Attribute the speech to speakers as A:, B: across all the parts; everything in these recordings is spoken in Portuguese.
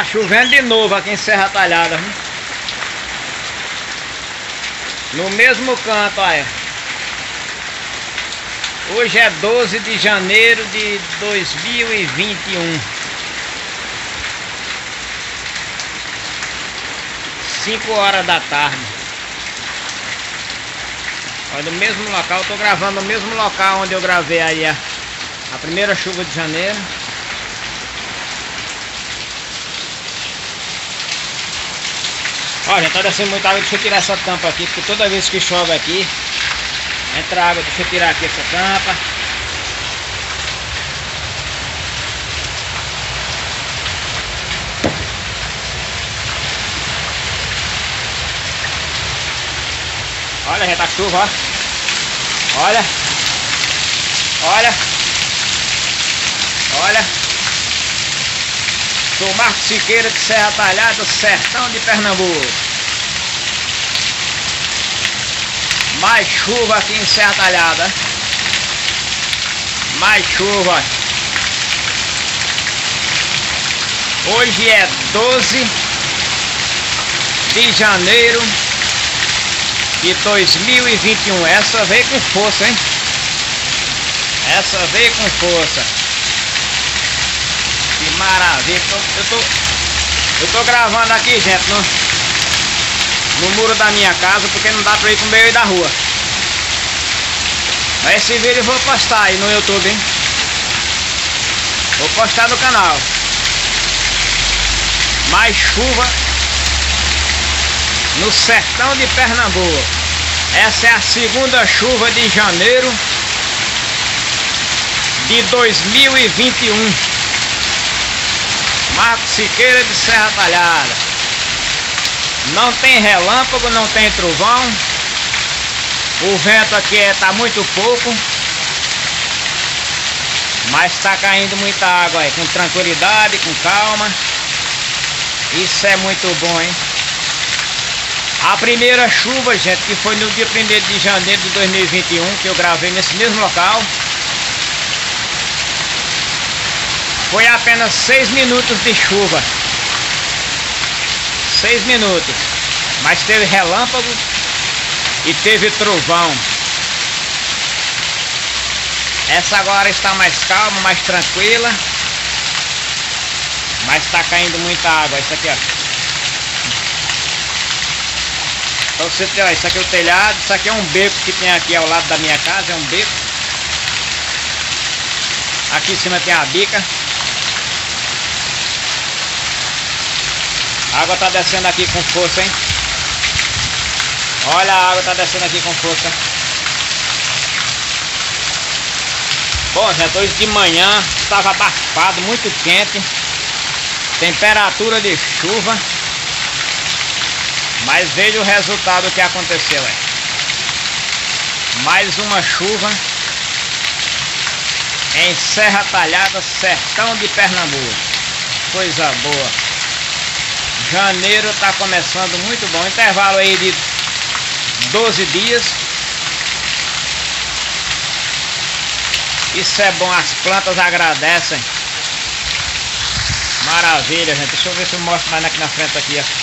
A: Tá chovendo de novo aqui em Serra Talhada, viu? No mesmo canto, olha. Hoje é 12 de janeiro de 2021. 5 horas da tarde. Olha, no mesmo local, eu tô gravando no mesmo local onde eu gravei aí a primeira chuva de janeiro. Olha, já tá descendo muita água. Deixa eu tirar essa tampa aqui, porque toda vez que chove aqui entra água. Deixa eu tirar aqui essa tampa. Olha, já tá chuva, ó. Olha. Olha. Olha. Sou Marcos Siqueira de Serra Talhada, sertão de Pernambuco. Mais chuva aqui em Serra Talhada. Mais chuva. Hoje é 12 de janeiro de 2021. Essa veio com força, hein? Essa veio com força. Que maravilha. Eu tô gravando aqui, gente, no muro da minha casa, porque não dá pra ir pro meio da rua. Mas esse vídeo eu vou postar aí no YouTube, hein? Vou postar no canal. Mais chuva no sertão de Pernambuco. Essa é a segunda chuva de janeiro de 2021. Marcos Siqueira de Serra Talhada. Não tem relâmpago, não tem trovão. O vento aqui tá muito pouco, mas tá caindo muita água aí, com tranquilidade, com calma. Isso é muito bom, hein? A primeira chuva, gente, que foi no dia 1º de janeiro de 2021, que eu gravei nesse mesmo local, foi apenas 6 minutos de chuva. 6 minutos. Mas teve relâmpago e teve trovão. Essa agora está mais calma, mais tranquila. Mas está caindo muita água. Isso aqui, ó. Então você tem, ó, isso aqui é o telhado. Isso aqui é um beco que tem aqui ao lado da minha casa. É um beco. Aqui em cima tem a bica. A água tá descendo aqui com força, hein? Olha, a água tá descendo aqui com força. Bom, gente, hoje de manhã estava abafado, muito quente. Temperatura de chuva. Mas veja o resultado que aconteceu, hein? Mais uma chuva em Serra Talhada, sertão de Pernambuco. Coisa boa. Janeiro está começando muito bom. Intervalo aí de 12 dias. Isso é bom, as plantas agradecem. Maravilha, gente. Deixa eu ver se eu mostro mais aqui na frente aqui, ó.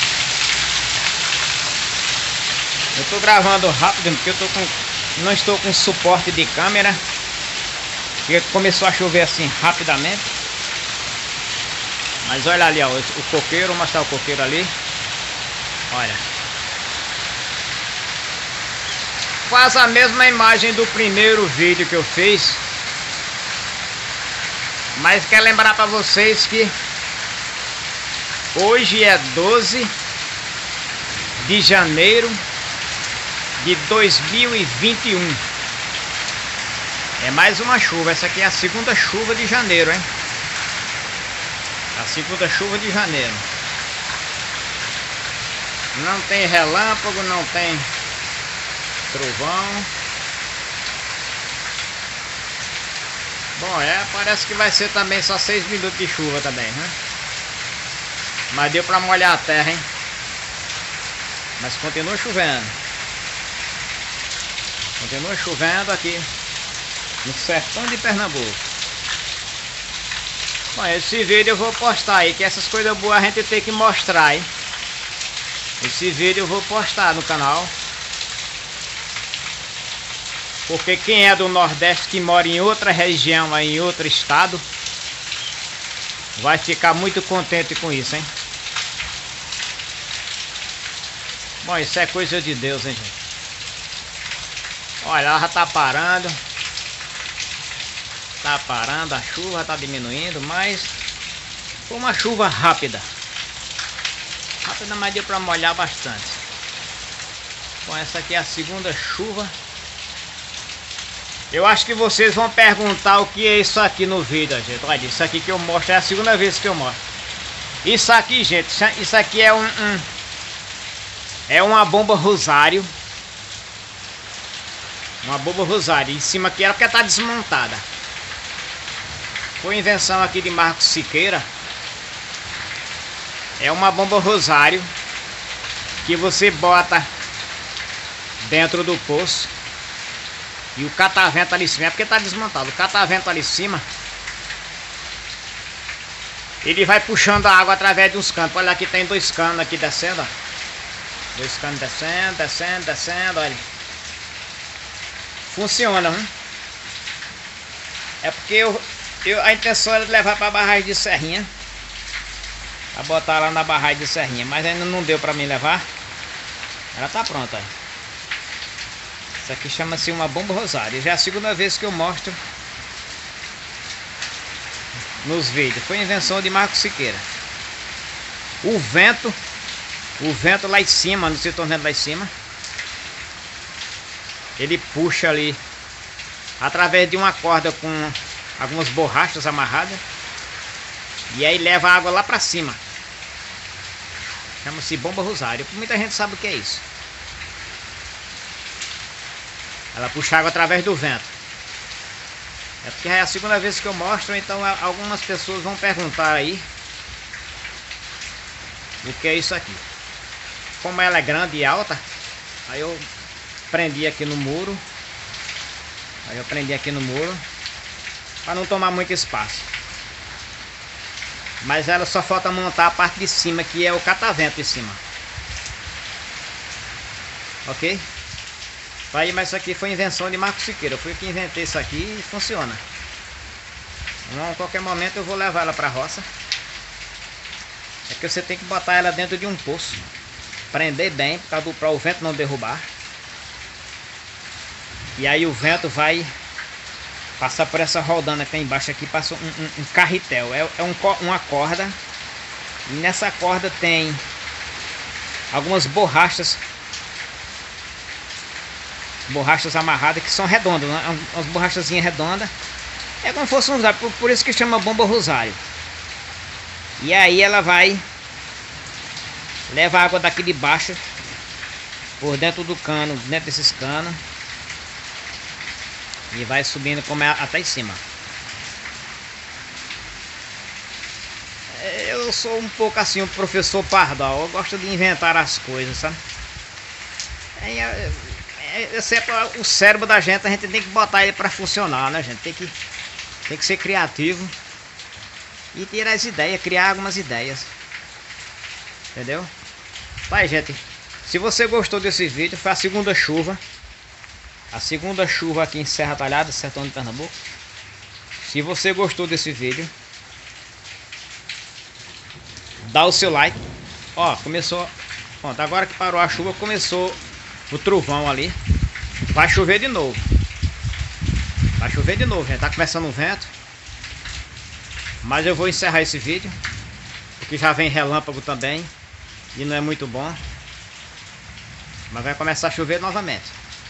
A: Eu tô gravando rápido porque não estou com suporte de câmera. Porque começou a chover assim rapidamente. Mas olha ali, ó, o coqueiro. Vou mostrar o coqueiro ali. Olha. Quase a mesma imagem do primeiro vídeo que eu fiz. Mas quero lembrar para vocês que hoje é 12 de janeiro de 2021. É mais uma chuva. Essa aqui é a segunda chuva de janeiro, hein? A segunda chuva de janeiro. Não tem relâmpago, não tem trovão. Bom, parece que vai ser também só 6 minutos de chuva também, né? Mas deu pra molhar a terra, hein? Mas continua chovendo. Continua chovendo aqui no sertão de Pernambuco. Bom, esse vídeo eu vou postar aí, que essas coisas boas a gente tem que mostrar, hein? Esse vídeo eu vou postar no canal. Porque quem é do Nordeste, que mora em outra região, aí, em outro estado, vai ficar muito contente com isso, hein? Bom, isso é coisa de Deus, hein, gente? Olha, ela já tá parando. Tá parando, a chuva tá diminuindo, mas foi uma chuva rápida. Rápida, mas deu pra molhar bastante. Bom, essa aqui é a segunda chuva. Eu acho que vocês vão perguntar o que é isso aqui no vídeo, gente. Olha, isso aqui que eu mostro é a segunda vez que eu mostro. Isso aqui, gente, isso aqui é é uma bomba rosário. Uma bomba rosário. Em cima aqui era porque tá desmontada. Foi invenção aqui de Marcos Siqueira. É uma bomba rosário que você bota dentro do poço. E o catavento ali em cima, é porque tá desmontado. O catavento ali em cima, ele vai puxando a água através de uns canos. Olha, aqui tem 2 canos aqui descendo, ó. 2 canos descendo, descendo, descendo, olha. Funciona, hein? É porque a intenção era levar para a barragem de Serrinha. Pra botar lá na barragem de Serrinha. Mas ainda não deu para mim levar. Ela tá pronta, ó. Isso aqui chama-se uma bomba rosário. Já é a segunda vez que eu mostro nos vídeos. Foi invenção de Marcos Siqueira. O vento lá em cima, não sei se estão vendo lá em cima, ele puxa ali através de uma corda com algumas borrachas amarradas. E aí leva a água lá pra cima. Chama-se bomba rosário. Muita gente sabe o que é isso. Ela puxa água através do vento. É porque é a segunda vez que eu mostro, então algumas pessoas vão perguntar aí o que é isso aqui. Como ela é grande e alta, aí eu prendi aqui no muro. Para não tomar muito espaço. Mas ela só falta montar a parte de cima, que é o catavento em cima. Ok? Aí, mas isso aqui foi invenção de Marcos Siqueira. Eu fui que inventei isso aqui e funciona. Então, a qualquer momento eu vou levar ela para a roça. É que você tem que botar ela dentro de um poço. Prender bem, para o vento não derrubar. E aí o vento vai passar por essa rodana que tem embaixo aqui. Passa um carretel. Uma corda. E nessa corda tem algumas borrachas amarradas que são redondas, né? Umas borrachazinhas redondas. É como se fosse um rosário, por isso que chama bomba rosário. E aí ela vai levar a água daqui de baixo por dentro do cano, dentro desses canos, e vai subindo como até em cima. Eu sou um pouco assim, um professor pardal. Eu gosto de inventar as coisas, sabe? O cérebro da gente, a gente tem que botar ele para funcionar, né, gente? Tem que ser criativo e ter as ideias, criar algumas ideias. Entendeu? Vai, gente. Se você gostou desse vídeo, foi a segunda chuva. A segunda chuva aqui em Serra Talhada, sertão de Pernambuco. Se você gostou desse vídeo, dá o seu like. Ó, começou. Pronto, agora que parou a chuva, começou o trovão ali. Vai chover de novo. Vai chover de novo, gente. Tá começando o vento. Mas eu vou encerrar esse vídeo, porque já vem relâmpago também. E não é muito bom. Mas vai começar a chover novamente.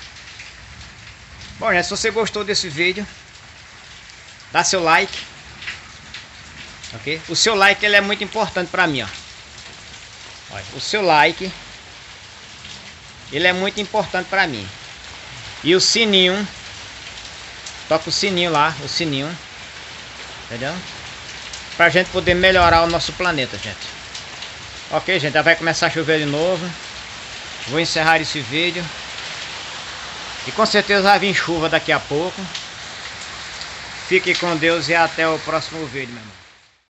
A: Bom, gente, se você gostou desse vídeo, dá seu like. Ok? O seu like, ele é muito importante pra mim, ó. Olha, o seu like, ele é muito importante pra mim. E o sininho, toca o sininho lá, o sininho, entendeu? Pra gente poder melhorar o nosso planeta, gente. Ok, gente, já vai começar a chover de novo. Vou encerrar esse vídeo. E com certeza vai vir chuva daqui a pouco. Fique com Deus e até o próximo vídeo, meu irmão.